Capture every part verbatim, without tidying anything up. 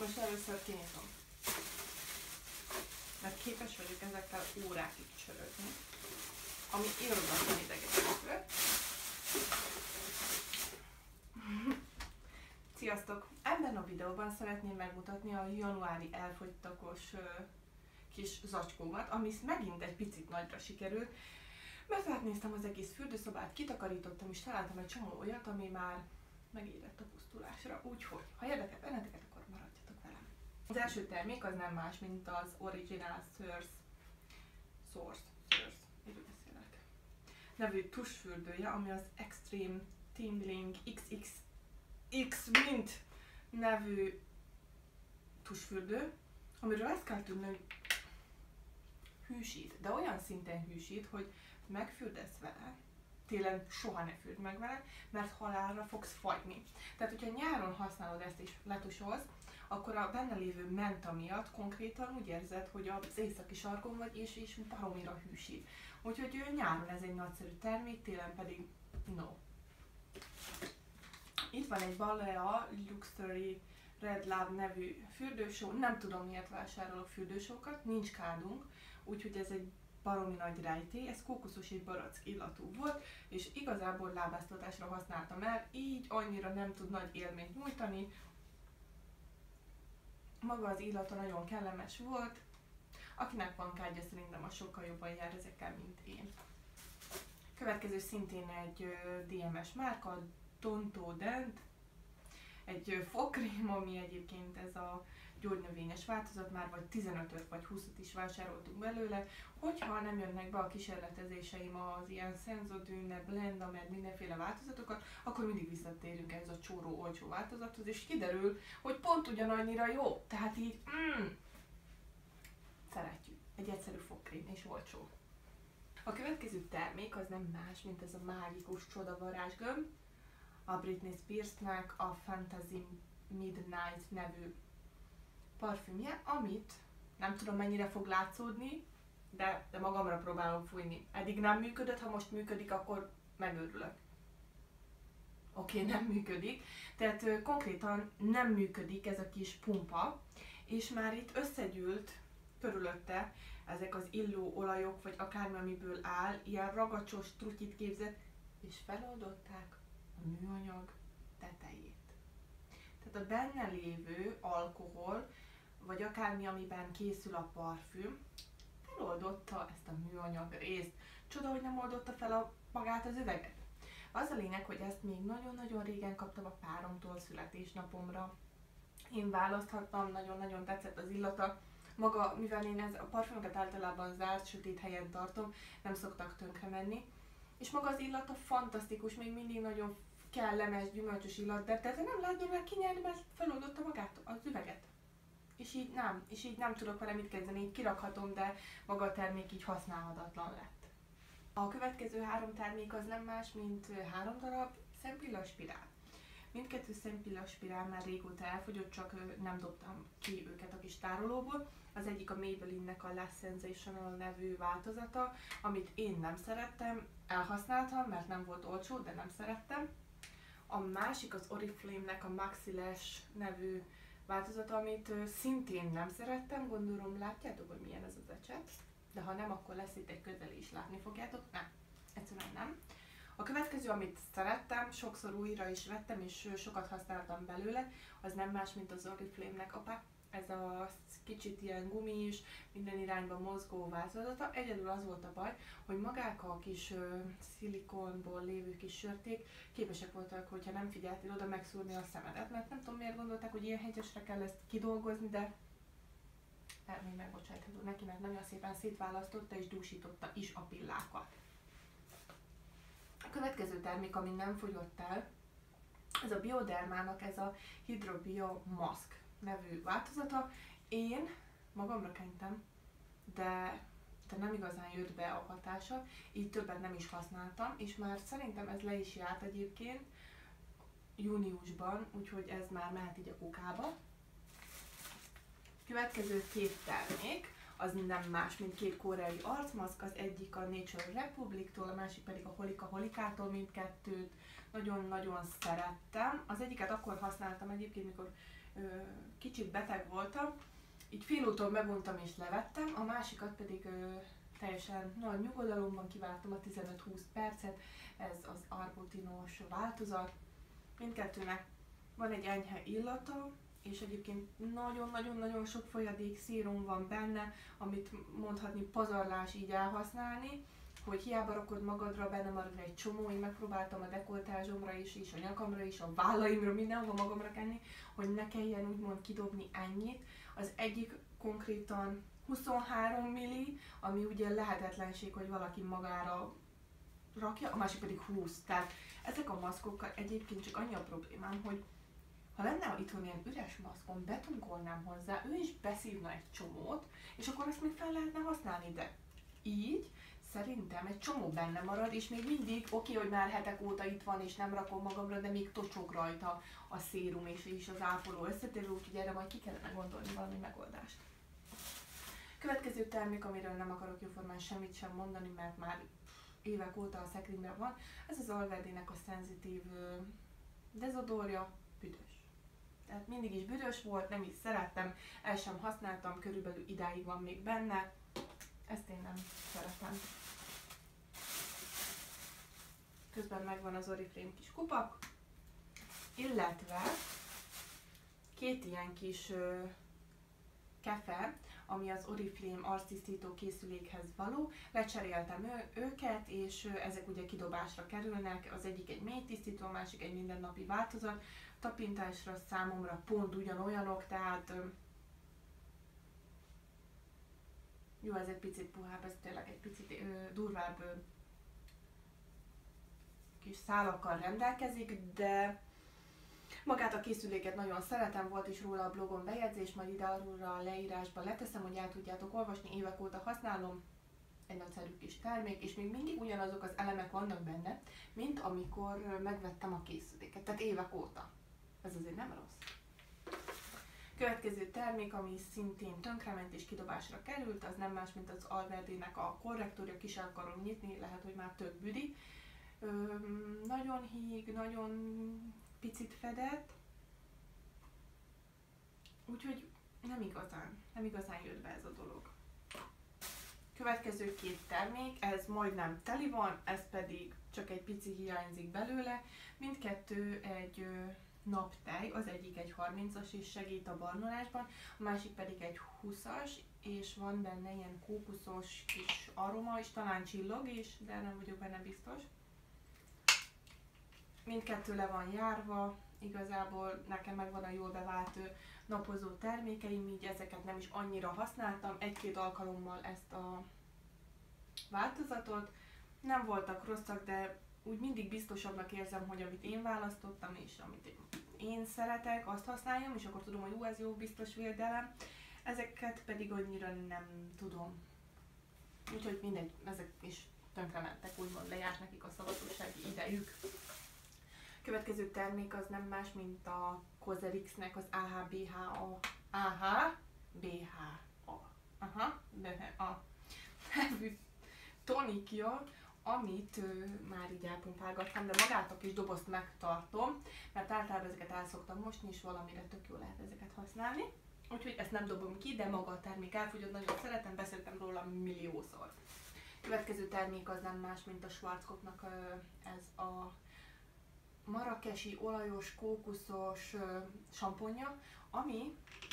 most először kinyitom. Mert képes vagyok ezekkel órákig csörögni. Ami irodalmatlan idegesítő. Sziasztok! Ebben a videóban szeretném megmutatni a januári elfogytakos kis zacskómat, ami megint egy picit nagyra sikerült, mert átnéztem az egész fürdőszobát, kitakarítottam és találtam egy csomó olyat, ami már megérett a pusztulásra, úgyhogy ha érdekel benneteket, akkor maradjatok velem. Az első termék az nem más, mint az Original Source, Source, Source, így beszélek, nevű tusfürdője, ami az Extreme Tingling iksz iksz X Mint nevű tusfürdő, amiről azt kell tudni, hogy hűsít, de olyan szinten hűsít, hogy megfürdesz vele, télen soha ne fürd meg vele, mert halálra fogsz fagyni. Tehát, hogyha nyáron használod ezt és letusolsz, akkor a benne lévő menta miatt konkrétan úgy érzed, hogy az északi sarkon vagy, és, és baromira hűsít. Úgyhogy nyáron ez egy nagyszerű termék, télen pedig no. Itt van egy Balea Luxury Red Love nevű fürdősó, nem tudom miért vásárolok fürdősókat, nincs kádunk, úgyhogy ez egy baromi nagy rejtély, ez kókuszos és barack illatú volt, és igazából lábáztatásra használtam el, így annyira nem tud nagy élményt nyújtani. Maga az illata nagyon kellemes volt, akinek van kádja, szerintem az sokkal jobban jár ezekkel, mint én. Következő szintén egy dé em es márka, Tonto Dent, egy fogkrém, ami egyébként ez a gyógynövényes változat, már vagy tizenötöt vagy húszat is vásároltunk belőle. Hogyha nem jönnek be a kísérletezéseim az ilyen Senzodűne, Blenda, meg mindenféle változatokat, akkor mindig visszatérünk ez a csóró olcsó változathoz, és kiderül, hogy pont ugyanannyira jó. Tehát így, mm, szeretjük. Egy egyszerű fogkrém és olcsó. A következő termék az nem más, mint ez a mágikus csoda varázsgömb, a Britney Spearsnek a Fantasy Midnight nevű parfümje, amit nem tudom mennyire fog látszódni, de, de magamra próbálom fújni. Eddig nem működött, ha most működik, akkor megőrülök. Oké, okay, nem működik. Tehát ö, konkrétan nem működik ez a kis pumpa, és már itt összegyűlt körülötte ezek az illó olajok, vagy akármi, amiből áll, ilyen ragacsos trutyit képzett, és feloldották a műanyag tetejét. Tehát a benne lévő alkohol, vagy akármi, amiben készül a parfüm, feloldotta ezt a műanyag részt. Csoda, hogy nem oldotta fel a, magát az üveget. Az a lényeg, hogy ezt még nagyon-nagyon régen kaptam a páromtól születésnapomra. Én választhattam, nagyon-nagyon tetszett az illata. Maga, mivel én ez, a parfümöket általában zárt, sötét helyen tartom, nem szoktak tönkre menni. És maga az illata fantasztikus, még mindig nagyon kellemes, gyümölcsös illat, de tehát nem lehet belőle kinyerni, mert feloldotta magát az üveget. És így nem, és így nem tudok vele mit kezdeni, így kirakhatom, de maga a termék így használhatatlan lett. A következő három termék az nem más, mint három darab szempillaspirál. Mindkettő szempillaspirál már régóta elfogyott, csak nem dobtam ki őket a kis tárolóból. Az egyik a Maybelline-nek a Lash Sensational nevű változata, amit én nem szerettem, elhasználtam, mert nem volt olcsó, de nem szerettem. A másik az Oriflame-nek a Maxi Lash nevű változata, amit szintén nem szerettem, gondolom látjátok, hogy milyen ez az ecset, de ha nem, akkor lesz itt egy közeli is, látni fogjátok, nem, egyszerűen nem. A következő, amit szerettem, sokszor újra is vettem, és sokat használtam belőle, az nem más, mint az Oriflame-nek a ez a kicsit ilyen gumis, minden irányba mozgó változata. Egyedül az volt a baj, hogy magák a kis uh, szilikonból lévő kis sörték képesek voltak, hogyha nem figyeltél oda, megszúrni a szemedet, mert nem tudom miért gondolták, hogy ilyen hegyesre kell ezt kidolgozni, de még megbocsájtható neki, mert nagyon szépen szétválasztotta és dúsította is a pillákat. A következő termék, ami nem fogyott el, ez a Biodermának ez a Hydrobio Mask nevű változata. Én magamra kentem, de, de nem igazán jött be a hatása, így többet nem is használtam, és már szerintem ez le is járt egyébként júniusban, úgyhogy ez már mehet így a kukába. Következő két termék, az nem más, mint két koreai arcmaszk, az egyik a Nature Republic-tól, a másik pedig a Holika Holikától, mindkettőt nagyon-nagyon szerettem. Az egyiket akkor használtam egyébként, mikor kicsit beteg voltam, így félúton meguntam és levettem, a másikat pedig ö, teljesen nagy nyugodalomban kivártam a tizenöt-húsz percet, ez az arbutinos változat. Mindkettőnek van egy enyhe illata, és egyébként nagyon-nagyon-nagyon sok folyadék szírum van benne, amit mondhatni pazarlás így elhasználni, hogy hiába rakod magadra, benne marad egy csomó, én megpróbáltam a dekoltázsomra is, és a nyakamra is, a vállaimra, mindenhova magamra kenni, hogy ne kelljen úgymond kidobni ennyit. Az egyik konkrétan huszonhárom milli, ami ugye lehetetlenség, hogy valaki magára rakja, a másik pedig húsz. Tehát ezek a maszkokkal egyébként csak annyi a problémám, hogy ha lenne itthon ilyen üres maszkon, betunkolnám hozzá, ő is beszívna egy csomót, és akkor azt még fel lehetne használni, de így szerintem egy csomó benne marad, és még mindig oké, okay, hogy már hetek óta itt van, és nem rakom magamra, de még tocsog rajta a szérum és, és az ápoló összetevő, úgyhogy erre majd ki kellene gondolni valami megoldást. Következő termék, amiről nem akarok jóformán semmit sem mondani, mert már évek óta a szekrényben van, ez az Alverdy-nek a szenzitív dezodorja, büdös. Tehát mindig is büdös volt, nem is szerettem, el sem használtam, körülbelül idáig van még benne, ezt én nem szeretem. Közben megvan az Oriflame kis kupak, illetve két ilyen kis ö, kefe, ami az Oriflame arctisztító készülékhez való. Lecseréltem ő, őket, és ö, ezek ugye kidobásra kerülnek. Az egyik egy mély tisztító, a másik egy mindennapi változat. Tapintásra számomra pont ugyanolyanok, tehát ö, jó, ez egy picit puhább, ez tényleg egy picit ö, durvább ö, kis szálakkal rendelkezik, de magát a készüléket nagyon szeretem, volt is róla a blogon bejegyzés, majd ide arra a leírásba leteszem, hogy el tudjátok olvasni, évek óta használom, egy nagyszerű kis termék, és még mindig ugyanazok az elemek vannak benne, mint amikor megvettem a készüléket, tehát évek óta. Ez azért nem rossz. Következő termék, ami szintén tönkrement és kidobásra került, az nem más, mint az Alverdy-nek a korrektorja, ki sem akarom nyitni, lehet, hogy már több büdi. Ö, nagyon híg, nagyon picit fedett, úgyhogy nem igazán, nem igazán jött be ez a dolog. Következő két termék, ez majdnem teli van, ez pedig csak egy pici hiányzik belőle. Mindkettő egy ö, naptej, az egyik egy harmincas és segít a barnolásban, a másik pedig egy húszas, és van benne ilyen kókuszos kis aroma, és talán csillog is, de nem vagyok benne biztos. Mindkettő le van járva, igazából nekem megvan a jól bevált napozó termékeim, így ezeket nem is annyira használtam, egy-két alkalommal ezt a változatot. Nem voltak rosszak, de úgy mindig biztosabbnak érzem, hogy amit én választottam és amit én szeretek, azt használjam, és akkor tudom, hogy ú, ez jó, biztos védelem. Ezeket pedig annyira nem tudom. Úgyhogy mindegy, ezek is tönkrementek, úgymond lejárt nekik a szavatossági idejük. Következő termék az nem más, mint a Cosrx-nek az á há bé há á á há bé há á aha, a nevű tonikja, amit ö, már így elpumpálgattam, de magát a kis dobozt megtartom, mert általában ezeket el szoktam mosni, és valamire tök jó lehet ezeket használni. Úgyhogy ezt nem dobom ki, de maga a termék elfogyott, nagyon szeretem, beszéltem róla milliószor. Következő termék az nem más, mint a Schwarzkopfnak ez a marakesi, olajos, kókuszos samponja, ami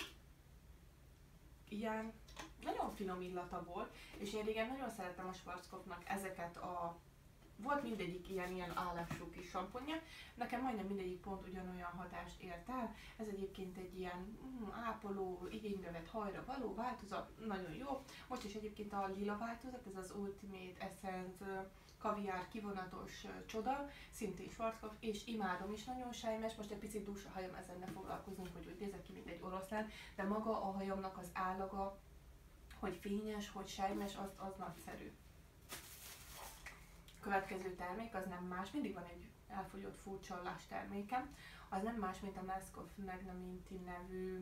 ilyen nagyon finom illata volt, és én régen nagyon szerettem a Schwarzkopfnak ezeket a... Volt mindegyik ilyen, ilyen állású kis samponja, nekem majdnem mindegyik pont ugyanolyan hatást ért el. Ez egyébként egy ilyen mm, ápoló, igénybe vett hajra való változat, nagyon jó. Most is egyébként a lila változat, ez az Ultimate Essence kaviár kivonatos uh, csoda, szintén Schwarzkopf, és imádom is, nagyon sejmes, most egy picit dús a hajam, ezzel ne foglalkozunk, hogy úgy nézek ki, mint egy oroszlán, de maga a hajamnak az állaga, hogy fényes, hogy sejmes, az, az nagyszerű. Következő termék az nem más, mindig van egy elfogyott furcsallás termékem, az nem más, mint a Mask of Magnanimity nevű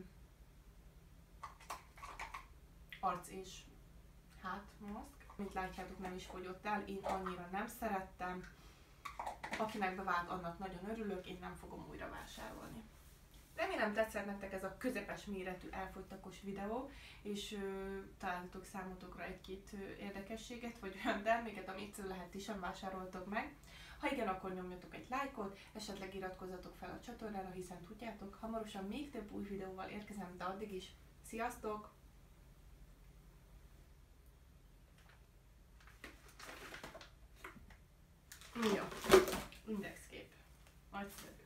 arc és hátmaszk. Mint látjátok, nem is fogyott el, én annyira nem szerettem. Akinek bevált, annak nagyon örülök, én nem fogom újra vásárolni. Remélem tetszett nektek ez a közepes méretű elfogytakos videó, és ö, találtok számotokra egy-két érdekességet, vagy olyan terméket, amit lehet ti sem vásároltok meg. Ha igen, akkor nyomjatok egy lájkot, esetleg iratkozzatok fel a csatornára, hiszen tudjátok, hamarosan még több új videóval érkezem, de addig is. Sziasztok! Jó, indexkép. Nagyszerű.